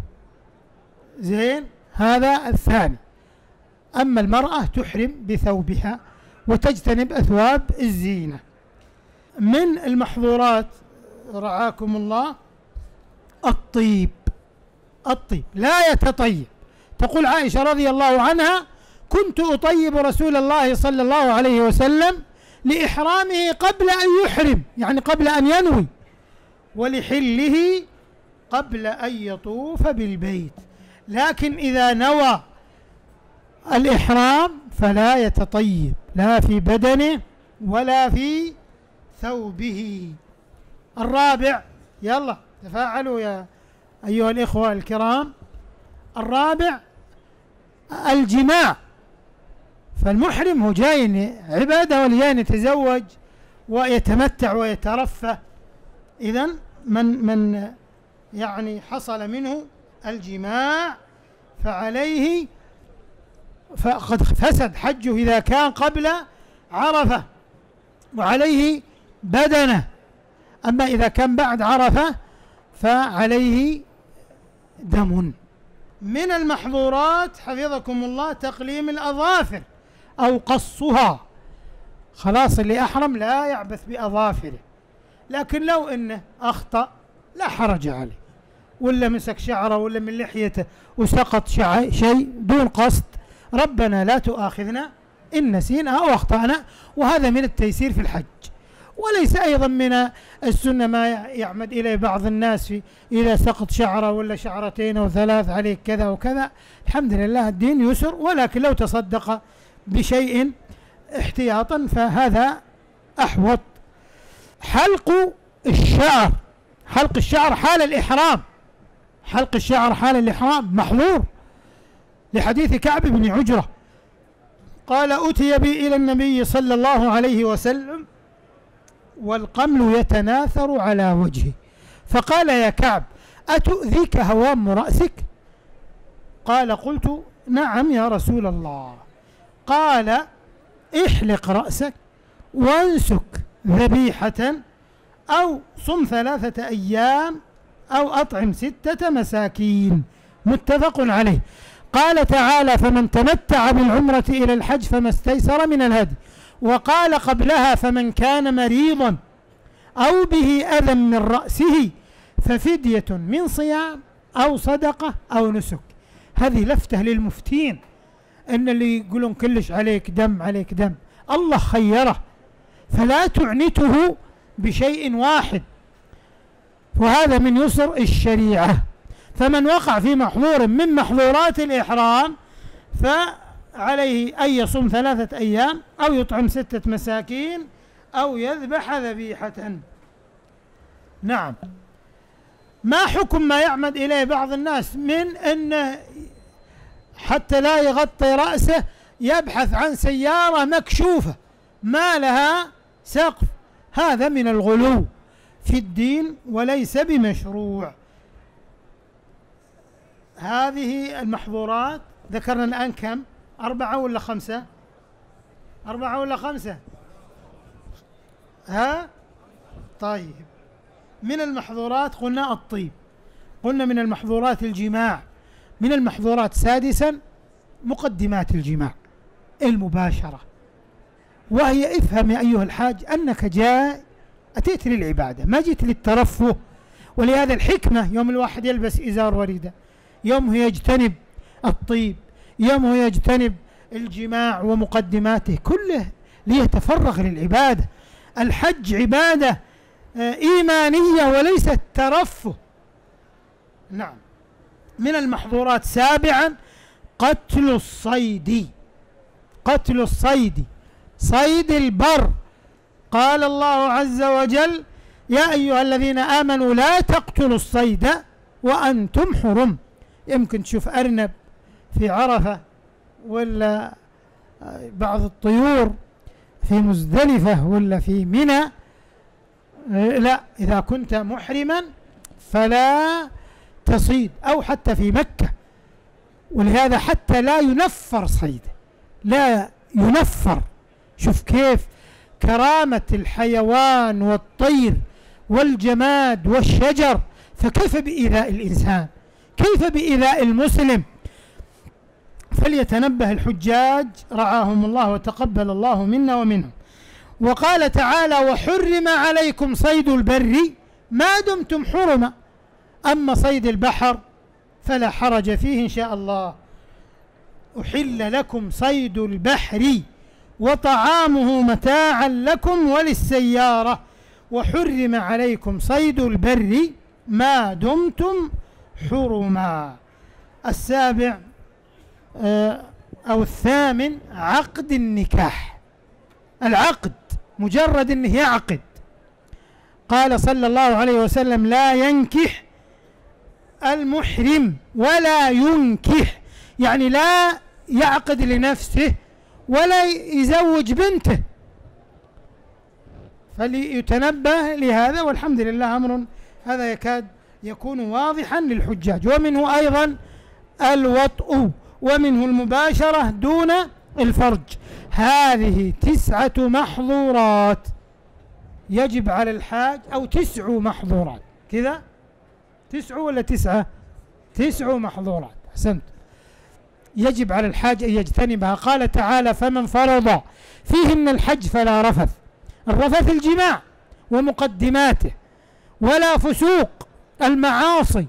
زين، هذا الثاني. أما المرأة تحرم بثوبها وتجتنب أثواب الزينة. من المحظورات رعاكم الله الطيب. الطيب لا يتطيب. تقول عائشة رضي الله عنها: كنت أطيب رسول الله صلى الله عليه وسلم لإحرامه قبل أن يحرم، يعني قبل أن ينوي، ولحله قبل أن يطوف بالبيت. لكن إذا نوى الإحرام فلا يتطيب، لا في بدنه ولا في ثوبه. الرابع، يلا تفاعلوا يا أيها الإخوة الكرام. الرابع الجماع. فالمحرم هو جاي عبادة ولجاي يتزوج ويتمتع ويترفه. إذن من من يعني حصل منه الجماع فعليه فقد فسد حجه إذا كان قبل عرفة، وعليه بدنه. أما إذا كان بعد عرفة فعليه دم. من المحظورات حفظكم الله تقليم الأظافر أو قصها. خلاص اللي أحرم لا يعبث بأظافره، لكن لو إنه أخطأ لا حرج عليه، ولا مسك شعره ولا من لحيته وسقط شيء دون قصد، ربنا لا تؤاخذنا إن نسينا أو أخطأنا، وهذا من التيسير في الحج. وليس أيضا من السنة ما يعمد إليه بعض الناس في إذا سقط شعرة ولا شعرتين أو ثلاث عليك كذا وكذا. الحمد لله الدين يسر، ولكن لو تصدق بشيء احتياطا فهذا أحوط. حلق الشعر، حلق الشعر حال الإحرام، حلق الشعر حال الإحرام محظور، لحديث كعب بن عجرة قال: أتي بي إلى النبي صلى الله عليه وسلم والقمل يتناثر على وجهه، فقال: يا كعب أتؤذيك هوام رأسك؟ قال: قلت: نعم يا رسول الله. قال: احلق رأسك وانسك ذبيحة أو صم ثلاثة أيام أو أطعم ستة مساكين، متفق عليه. قال تعالى: فمن تمتع بالعمرة إلى الحج فما استيسر من الهدي. وقال قبلها: فمن كان مريضا أو به أذى من رأسه ففدية من صيام أو صدقة أو نسك. هذه لفتة للمفتين، إن اللي يقولون كلش عليك دم عليك دم، الله خيره فلا تعنته بشيء واحد، وهذا من يسر الشريعة. فمن وقع في محظور من محظورات الإحرام فعليه أن يصوم ثلاثة أيام أو يطعم ستة مساكين أو يذبح ذبيحة. نعم. ما حكم ما يعمد إليه بعض الناس من أن حتى لا يغطي رأسه يبحث عن سيارة مكشوفة ما لها سقف؟ هذا من الغلو في الدين وليس بمشروع. هذه المحظورات ذكرنا الآن كم؟ أربعة ولا خمسة؟ أربعة ولا خمسة؟ ها؟ طيب. من المحظورات قلنا الطيب، قلنا من المحظورات الجماع، من المحظورات سادسا مقدمات الجماع المباشرة، وهي افهم يا أيها الحاج أنك جاء أتيت للعبادة ما جيت للترفه. ولهذا الحكمة يوم الواحد يلبس إزار وريدة، يوم هو يجتنب الطيب، يوم هو يجتنب الجماع ومقدماته، كله ليتفرغ للعبادة. الحج عبادة إيمانية وليست ترفه. نعم. من المحظورات سابعا قتل الصيد، قتل الصيد، صيد البر. قال الله عز وجل: يا أيها الذين آمنوا لا تقتلوا الصيد وأنتم حرم. يمكن تشوف أرنب في عرفة ولا بعض الطيور في مزدلفة ولا في منى، لا، إذا كنت محرما فلا تصيد، أو حتى في مكة. ولهذا حتى لا ينفر صيده، لا ينفر. شوف كيف كرامة الحيوان والطير والجماد والشجر، فكيف بإيذاء الإنسان، كيف بإيذاء المسلم؟ فليتنبه الحجاج رعاهم الله وتقبل الله منا ومنهم. وقال تعالى: وحرم عليكم صيد البر ما دمتم حرما، أما صيد البحر فلا حرج فيه إن شاء الله. أحل لكم صيد البحر وطعامه متاعا لكم وللسيارة، وحرم عليكم صيد البر ما دمتم حرما. السابع أو الثامن عقد النكاح، العقد مجرد أنه يعقد. قال صلى الله عليه وسلم: لا ينكح المحرم ولا ينكح، يعني لا يعقد لنفسه ولا يزوج بنته. فليتنبه لهذا، والحمد لله أمر هذا يكاد يكون واضحا للحجاج. ومنه أيضا الوطء، ومنه المباشرة دون الفرج. هذه تسعة محظورات يجب على الحاج، أو تسع محظورات كذا، تسع ولا تسعة؟ تسع محظورات، أحسنت، يجب على الحاج أن يجتنبها. قال تعالى: فمن فرض فيهن الحج فلا رفث، الرفث الجماع ومقدماته، ولا فسوق المعاصي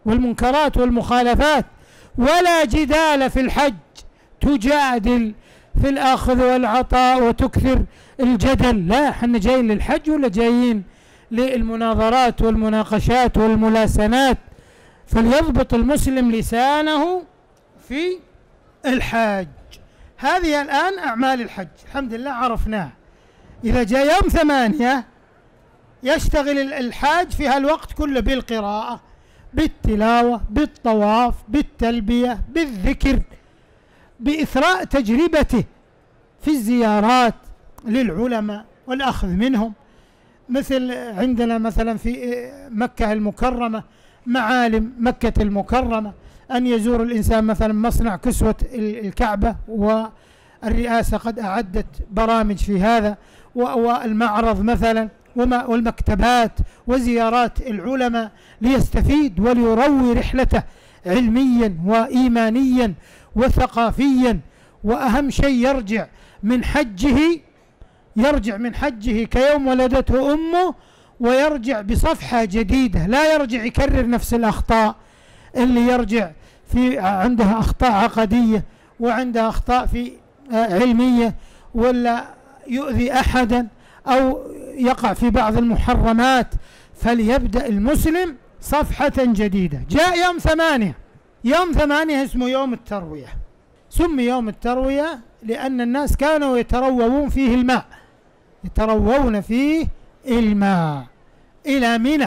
والمنكرات والمخالفات، ولا جدال في الحج، تجادل في الأخذ والعطاء وتكثر الجدل. لا، احنا جايين للحج ولا جايين للمناظرات والمناقشات والملاسنات؟ فليضبط المسلم لسانه في الحج. هذه الآن أعمال الحج الحمد لله عرفناها. إذا جاء يوم ثمانية يشتغل الحاج في هالوقت كله بالقراءة، بالتلاوة، بالطواف، بالتلبية، بالذكر، بإثراء تجربته في الزيارات للعلماء والأخذ منهم. مثل عندنا مثلا في مكة المكرمة معالم مكة المكرمة، أن يزور الإنسان مثلا مصنع كسوة الكعبة، والرئاسة قد أعدت برامج في هذا، والمعرض مثلا والمكتبات وزيارات العلماء ليستفيد وليروي رحلته علميا وإيمانيا وثقافيا. وأهم شيء يرجع من حجه يرجع من حجه كيوم ولدته أمه، ويرجع بصفحة جديدة، لا يرجع يكرر نفس الأخطاء اللي يرجع في عندها أخطاء عقدية وعندها أخطاء في علمية، ولا يؤذي أحدا أو يقع في بعض المحرمات. فليبدأ المسلم صفحة جديدة. جاء يوم ثمانية، يوم ثمانية اسمه يوم التروية. سمي يوم التروية لأن الناس كانوا يتروون فيه الماء، يتروون فيه الماء إلى منى.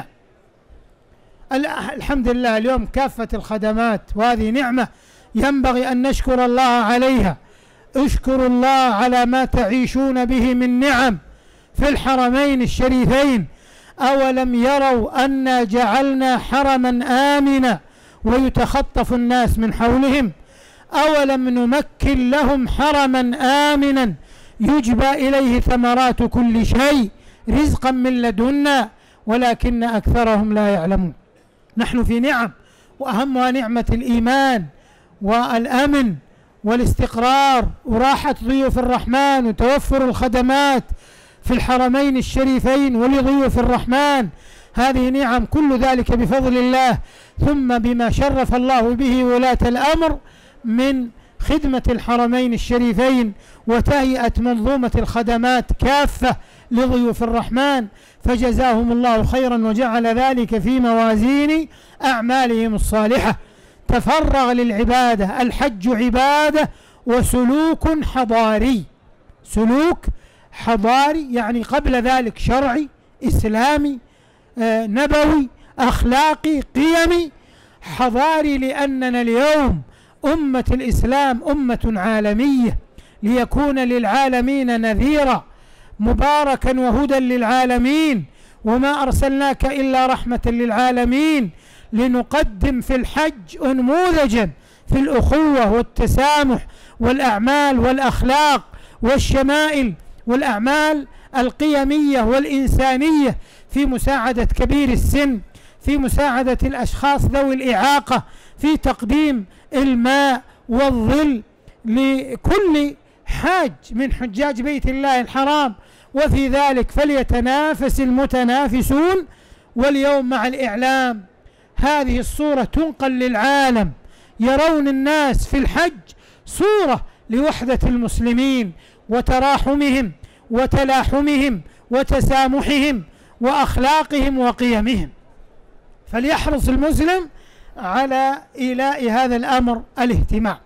الحمد لله اليوم كافة الخدمات، وهذه نعمة ينبغي أن نشكر الله عليها. اشكروا الله على ما تعيشون به من نعم في الحرمين الشريفين. أولم يروا أنا جعلنا حرما آمنا ويتخطف الناس من حولهم؟ أولم نمكن لهم حرما آمنا يجبى إليه ثمرات كل شيء رزقا من لدنا ولكن أكثرهم لا يعلمون. نحن في نعم، وأهمها نعمة الإيمان والأمن والاستقرار وراحة ضيوف الرحمن وتوفر الخدمات في الحرمين الشريفين ولضيوف الرحمن. هذه نعم كل ذلك بفضل الله، ثم بما شرف الله به ولاة الأمر من خدمة الحرمين الشريفين وتهيئة منظومة الخدمات كافة لضيوف الرحمن، فجزاهم الله خيرا وجعل ذلك في موازين أعمالهم الصالحة. تفرغ للعبادة. الحج عبادة وسلوك حضاري. سلوك حضاري يعني قبل ذلك شرعي إسلامي آه نبوي أخلاقي قيمي حضاري، لأننا اليوم أمة الإسلام أمة عالمية، ليكون للعالمين نذيرا مباركا وهدى للعالمين، وما أرسلناك إلا رحمة للعالمين. لنقدم في الحج أنموذجا في الأخوة والتسامح والأعمال والأخلاق والشمائل والأعمال القيمية والإنسانية، في مساعدة كبير السن، في مساعدة الأشخاص ذوي الإعاقة، في تقديم الماء والظل لكل حاج من حجاج بيت الله الحرام. وفي ذلك فليتنافس المتنافسون. واليوم مع الإعلام هذه الصورة تنقل للعالم، يرون الناس في الحج صورة لوحدة المسلمين وتراحمهم وتلاحمهم وتسامحهم وأخلاقهم وقيمهم. فليحرص المسلم على إيلاء هذا الأمر الاهتمام.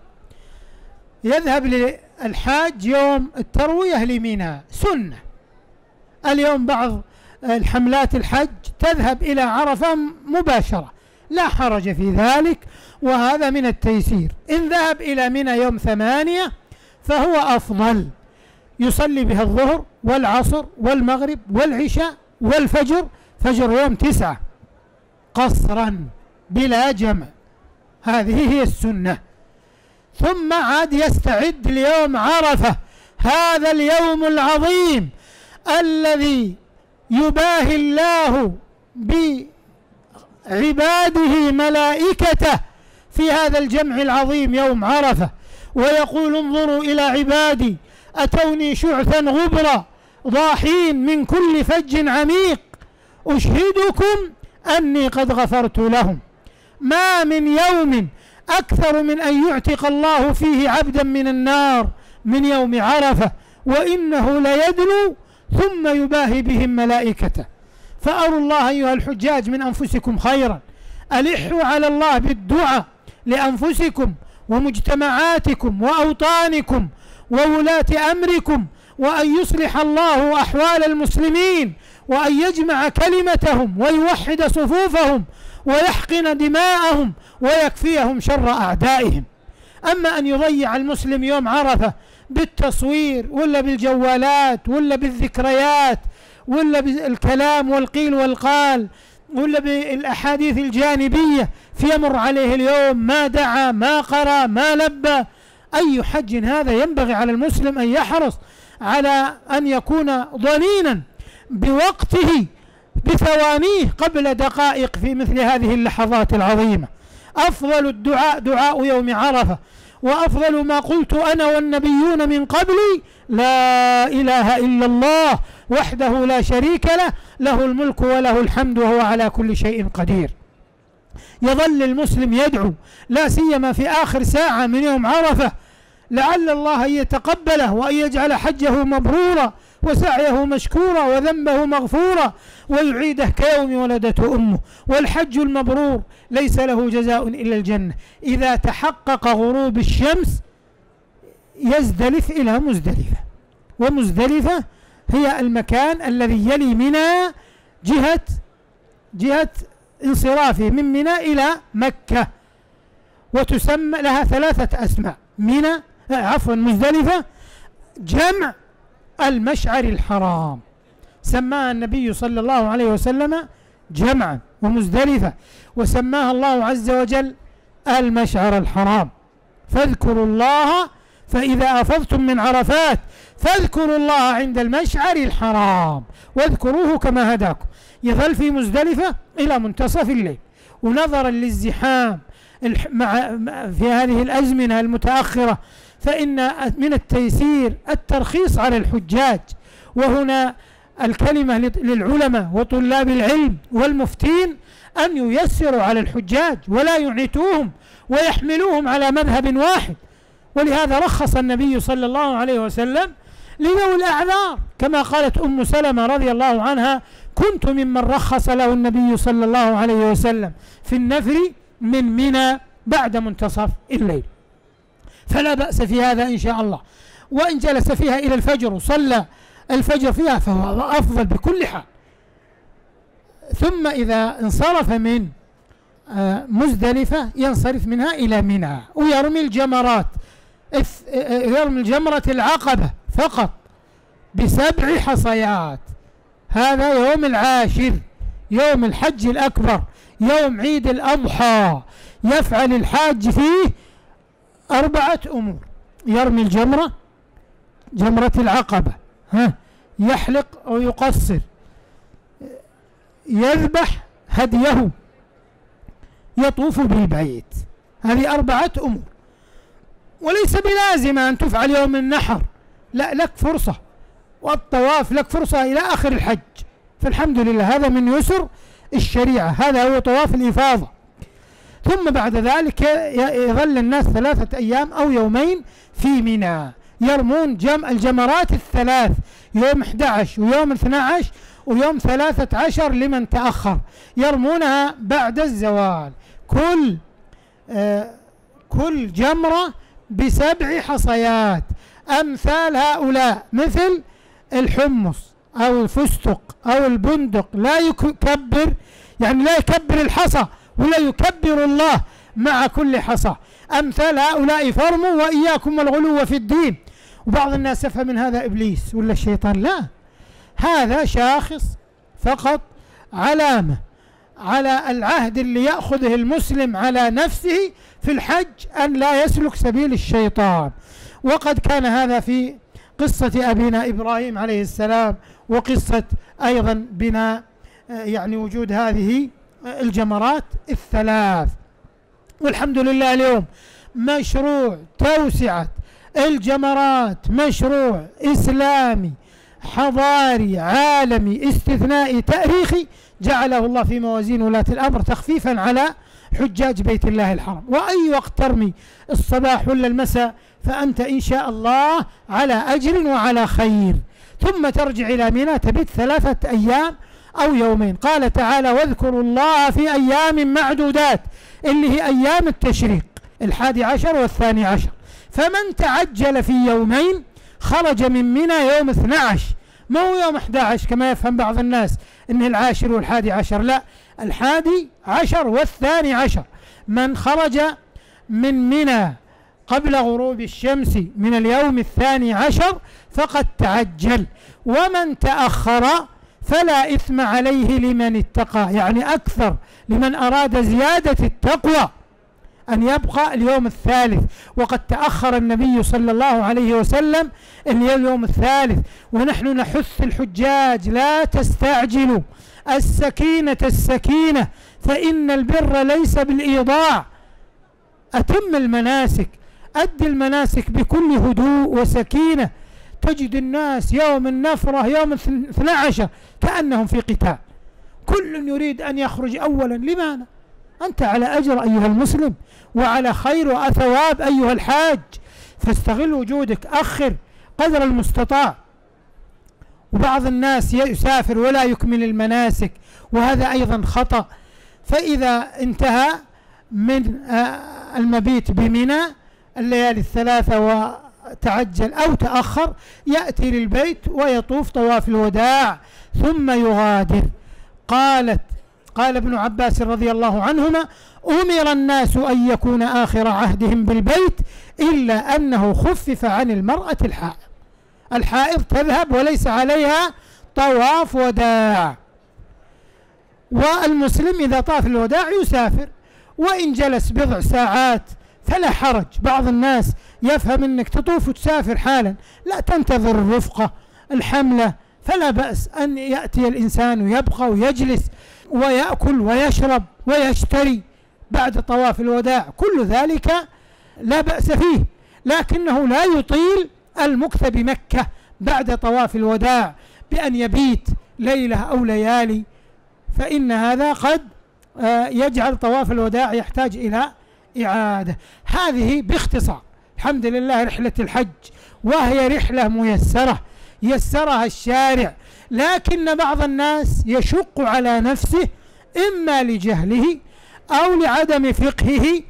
يذهب للحاج يوم التروية لمنى سنة. اليوم بعض الحملات الحج تذهب إلى عرفة مباشرة، لا حرج في ذلك، وهذا من التيسير. إن ذهب إلى منى يوم ثمانية فهو أفضل، يصلي بها الظهر والعصر والمغرب والعشاء والفجر، فجر يوم تسعة قصرا بلا جمع، هذه هي السنة. ثم عاد يستعد ليوم عرفة، هذا اليوم العظيم الذي يباهي الله بعباده ملائكته في هذا الجمع العظيم يوم عرفة، ويقول انظروا إلى عبادي أتوني شعثا غبرا ضاحين من كل فج عميق أشهدكم أني قد غفرت لهم. ما من يوم أكثر من أن يعتق الله فيه عبدا من النار من يوم عرفة وإنه ليدنو ثم يباهي بهم ملائكته. فأروا الله أيها الحجاج من أنفسكم خيرا، ألحوا على الله بالدعاء لأنفسكم ومجتمعاتكم وأوطانكم وولاة أمركم، وأن يصلح الله أحوال المسلمين، وأن يجمع كلمتهم ويوحد صفوفهم ويحقن دماءهم ويكفيهم شر أعدائهم. أما أن يضيع المسلم يوم عرفة بالتصوير ولا بالجوالات ولا بالذكريات ولا بالكلام والقيل والقال ولا بالأحاديث الجانبية، فيمر عليه اليوم ما دعا ما قرأ ما لبى، أي حج هذا؟ ينبغي على المسلم أن يحرص على أن يكون ضنينا بوقته بثوانيه قبل دقائق في مثل هذه اللحظات العظيمة. أفضل الدعاء دعاء يوم عرفة، وأفضل ما قلت أنا والنبيون من قبلي لا إله إلا الله وحده لا شريك له، له الملك وله الحمد وهو على كل شيء قدير. يظل المسلم يدعو لا سيما في آخر ساعة من يوم عرفة، لعل الله أن يتقبله وأن يجعل حجه مبرورا وسعيه مشكورا وذنبه مغفورا ويعيده كيوم ولدته أمه. والحج المبرور ليس له جزاء إلا الجنة. إذا تحقق غروب الشمس يزدلف إلى مزدلفة، ومزدلفة هي المكان الذي يلي منى جهة جهة انصرافه من منى إلى مكة، وتسمى لها ثلاثة أسماء. منى عفوا مزدلفة جمع المشعر الحرام، سماها النبي صلى الله عليه وسلم جمعا، ومزدلفة وسماها الله عز وجل المشعر الحرام. فاذكروا الله فإذا أفضتم من عرفات فاذكروا الله عند المشعر الحرام واذكروه كما هداكم. يظل في مزدلفة إلى منتصف الليل، ونظرا للزحام مع في هذه الأزمنة المتأخرة فإن من التيسير الترخيص على الحجاج. وهنا الكلمة للعلماء وطلاب العلم والمفتين أن ييسروا على الحجاج ولا يعنتوهم ويحملوهم على مذهب واحد. ولهذا رخص النبي صلى الله عليه وسلم لذوي الأعذار، كما قالت أم سلمة رضي الله عنها: كنت ممن رخص له النبي صلى الله عليه وسلم في النفر من منى بعد منتصف الليل. فلا بأس في هذا إن شاء الله، وإن جلس فيها إلى الفجر وصلى الفجر فيها فهو أفضل بكل حال. ثم إذا انصرف من مزدلفة ينصرف منها إلى منى ويرمي الجمرات، يرمي الجمرة العقبة فقط بسبع حصيات. هذا يوم العاشر، يوم الحج الأكبر، يوم عيد الأضحى. يفعل الحاج فيه أربعة أمور: يرمي الجمرة، جمرة العقبة، ها يحلق أو يقصر، يذبح هديه، يطوف بالبيت. هذه أربعة أمور، وليس بلازمة أن تفعل يوم النحر، لا، لك فرصة، والطواف لك فرصة إلى آخر الحج. فالحمد لله هذا من يسر الشريعة، هذا هو طواف الإفاضة. ثم بعد ذلك يظل الناس ثلاثة أيام أو يومين في منى يرمون جم الجمرات الثلاث، يوم أحد عشر ويوم اثني عشر ويوم ثلاثة عشر لمن تأخر، يرمونها بعد الزوال. كل آه كل جمرة بسبع حصيات، أمثال هؤلاء مثل الحمص أو الفستق أو البندق لا يكبر، يعني لا يكبر الحصى ولا يكبر الله مع كل حصى. أمثال هؤلاء فرموا وإياكم والغلو في الدين. وبعض الناس يفهم من هذا إبليس ولا الشيطان، لا، هذا شاخص فقط، علامة على العهد اللي يأخذه المسلم على نفسه في الحج أن لا يسلك سبيل الشيطان. وقد كان هذا في قصة أبينا إبراهيم عليه السلام، وقصة أيضا بنا يعني وجود هذه الجمرات الثلاث. والحمد لله اليوم مشروع توسعة الجمرات مشروع إسلامي حضاري عالمي استثنائي تاريخي جعله الله في موازين ولاة الأمر تخفيفا على حجاج بيت الله الحرام. وأي وقت ترمي، الصباح ولا المساء، فأنت إن شاء الله على أجر وعلى خير. ثم ترجع إلى منى تبت ثلاثة أيام أو يومين. قال تعالى واذكروا الله في أيام معدودات، اللي هي أيام التشريق الحادي عشر والثاني عشر. فمن تعجل في يومين خرج من منى يوم اثني عشر، ما هو يوم أحد عشر كما يفهم بعض الناس إنه العاشر والحادي عشر، لا، الحادي عشر والثاني عشر. من خرج من منى قبل غروب الشمس من اليوم الثاني عشر فقد تعجل، ومن تأخر فلا إثم عليه لمن اتقى، يعني أكثر لمن أراد زيادة التقوى أن يبقى اليوم الثالث. وقد تأخر النبي صلى الله عليه وسلم اليوم الثالث. ونحن نحث الحجاج لا تستعجلوا، السكينة السكينة، فإن البر ليس بالإيضاع. أتم المناسك، أدي المناسك بكل هدوء وسكينة. تجد الناس يوم النفرة يوم اثني عشر كأنهم في قتال، كل يريد أن يخرج أولا. لماذا؟ أنت على أجر أيها المسلم، وعلى خير وثواب أيها الحاج، فاستغل وجودك، أخر قدر المستطاع. وبعض الناس يسافر ولا يكمل المناسك، وهذا أيضا خطأ. فإذا انتهى من المبيت بمنى الليالي الثلاثة وتعجل أو تأخر، يأتي للبيت ويطوف طواف الوداع ثم يغادر. قالت قال ابن عباس رضي الله عنهما أمر الناس أن يكون آخر عهدهم بالبيت إلا أنه خفف عن المرأة الحائض. الحائض تذهب وليس عليها طواف وداع، والمسلم إذا طاف الوداع يسافر، وإن جلس بضع ساعات فلا حرج. بعض الناس يفهم أنك تطوف وتسافر حالا، لا، تنتظر الرفقة الحملة، فلا بأس أن يأتي الإنسان ويبقى ويجلس ويأكل ويشرب ويشتري بعد طواف الوداع، كل ذلك لا بأس فيه، لكنه لا يطيل المكث بمكة بعد طواف الوداع بأن يبيت ليلة أو ليالي، فإن هذا قد يجعل طواف الوداع يحتاج إلى إعادة. هذه باختصار الحمد لله رحلة الحج، وهي رحلة ميسرة يسرها الشارع، لكن بعض الناس يشق على نفسه إما لجهله أو لعدم فقهه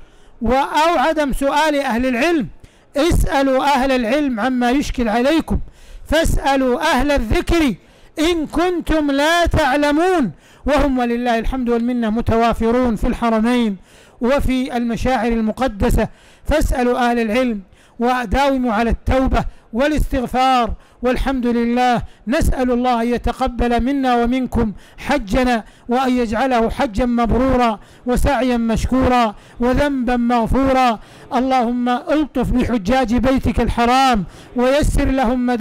أو عدم سؤال أهل العلم. اسألوا أهل العلم عما يشكل عليكم، فاسألوا أهل الذكر إن كنتم لا تعلمون. وهم ولله الحمد والمنة متوافرون في الحرمين وفي المشاعر المقدسة، فاسألوا أهل العلم وداوموا على التوبة والاستغفار، والحمد لله. نسأل الله أن يتقبل منا ومنكم حجنا، وأن يجعله حجا مبرورا وسعيا مشكورا وذنبا مغفورا. اللهم الطف بحجاج بيتك الحرام، ويسر لهم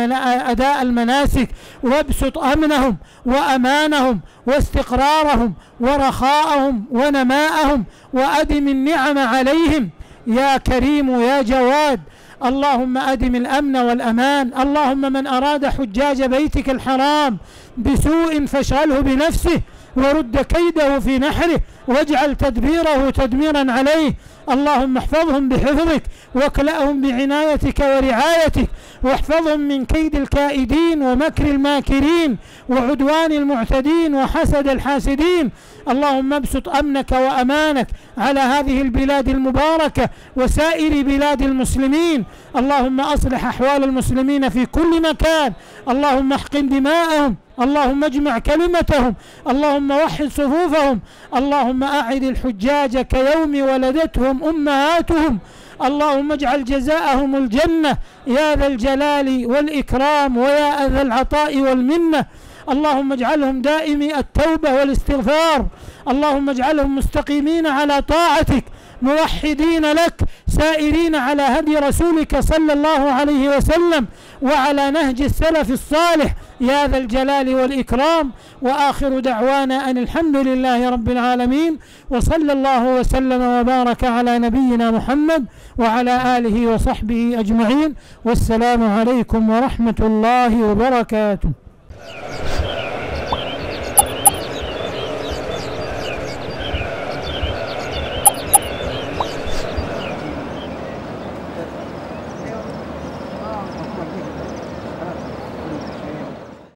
أداء المناسك، وابسط أمنهم وأمانهم واستقرارهم ورخاءهم ونماءهم، وأدم النعم عليهم يا كريم يا جواد. اللهم أدم الأمن والأمان. اللهم من أراد حجاج بيتك الحرام بسوء فاشغله بنفسه، ورد كيده في نحره، واجعل تدبيره تدميرا عليه. اللهم احفظهم بحفظك، واكلأهم بعنايتك ورعايتك، واحفظهم من كيد الكائدين ومكر الماكرين وعدوان المعتدين وحسد الحاسدين. اللهم ابسط أمنك وأمانك على هذه البلاد المباركة وسائر بلاد المسلمين. اللهم أصلح أحوال المسلمين في كل مكان. اللهم احقن دماءهم، اللهم اجمع كلمتهم، اللهم وحد صفوفهم. اللهم أعد الحجاج كيوم ولدتهم أمهاتهم. اللهم اجعل جزاءهم الجنة يا ذا الجلال والإكرام ويا ذا العطاء والمنة. اللهم اجعلهم دائمي التوبة والاستغفار. اللهم اجعلهم مستقيمين على طاعتك، موحدين لك، سائرين على هدي رسولك صلى الله عليه وسلم وعلى نهج السلف الصالح يا ذا الجلال والإكرام. وآخر دعوانا أن الحمد لله رب العالمين، وصلى الله وسلم وبارك على نبينا محمد وعلى آله وصحبه أجمعين، والسلام عليكم ورحمة الله وبركاته.